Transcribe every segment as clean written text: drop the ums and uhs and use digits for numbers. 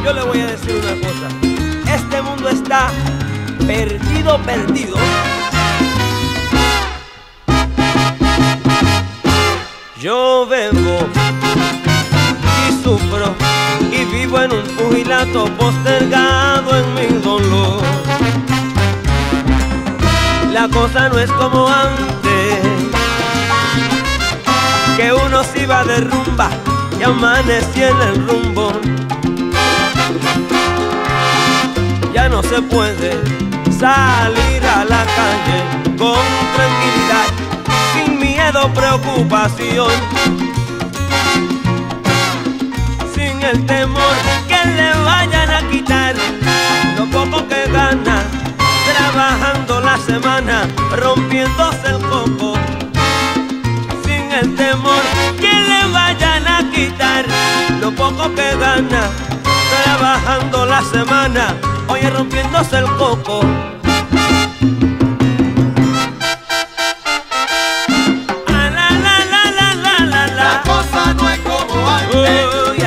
yo le voy a decir una cosa. Este mundo está perdido, perdido. Yo bebo y sufro y vivo en un pugilato postergado en mi dolor. La cosa no es como antes, que uno se iba de rumba y amanecía en el rumbo. Ya no se puede salir a la calle con tranquilidad, sin miedo, preocupación, sin el temor que le vayan a quitar lo poco que gana, trabajando la semana, rompiéndose el coco. Sin el temor que le vayan a quitar lo poco que gana, trabajando la semana, oye, rompiéndose el coco. La cosa no es como antes.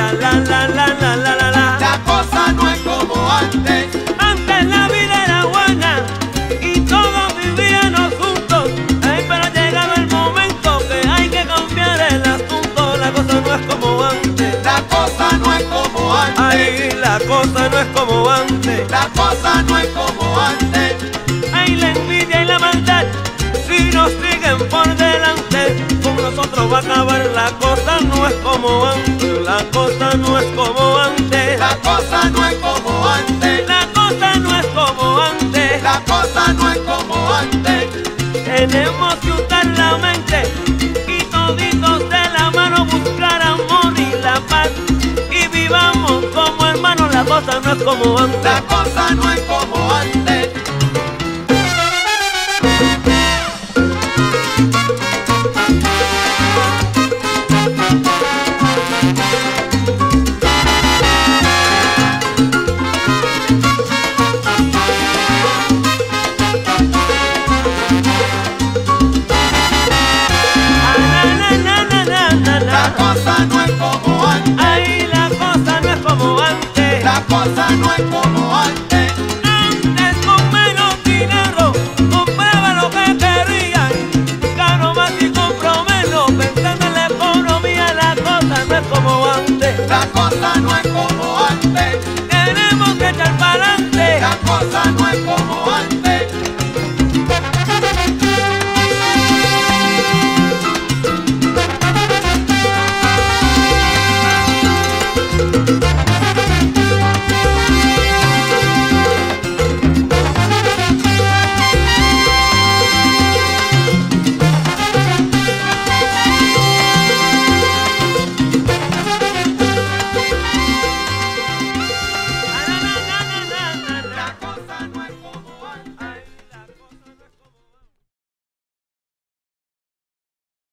La cosa no es como antes. Antes la vida era buena y todos vivíamos juntos. Ay, pero ha llegado el momento que hay que cambiar el asunto. La cosa no es como antes. La cosa no es como antes. Ay, la cosa no es como antes. La cosa no es como antes. Ay, la envidia y la maldad, si nos siguen por delante, con nosotros va a acabar. La cosa no es como antes. La cosa no es como antes. La cosa no es como antes. La cosa no es como antes. La cosa no es como antes. Tenemos que usar la mente y toditos de la mano buscar amor y la paz, y vivamos como hermanos. La cosa no es como antes. La cosa no es como antes. La cosa no es como antes. Ay, la cosa no es como antes. La cosa no es como antes. Antes con menos dinero compraba lo que quería, gano más y compro menos, pensando en la economía. La cosa no es como antes. La cosa